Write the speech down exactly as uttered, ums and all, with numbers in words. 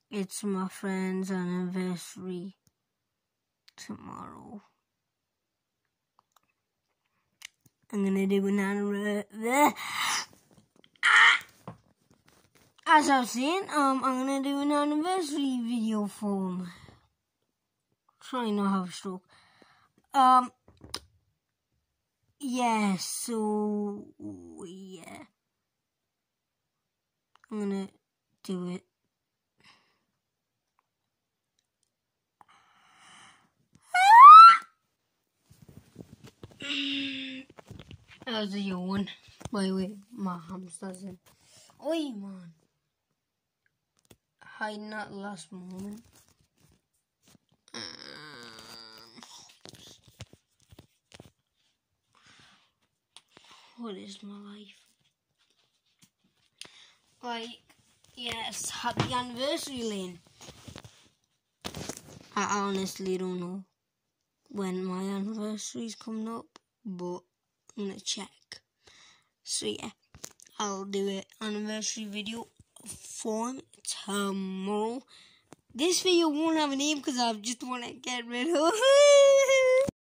it's my friend's anniversary tomorrow. I'm gonna do an anniversary. As I was saying, um, I'm gonna do an anniversary video for him. Try not to have a stroke. Um, yeah, so, yeah. I'm gonna do it. That was a yawn. By the way, my hamster's in. Oi, man. Hiding at the last moment. Um, what is my life? Like, yes, happy anniversary, Lynn. I honestly don't know when my anniversary's coming up, but I'm gonna check. So yeah, I'll do an anniversary video for him tomorrow. This video won't have a name because I just want to get rid of it.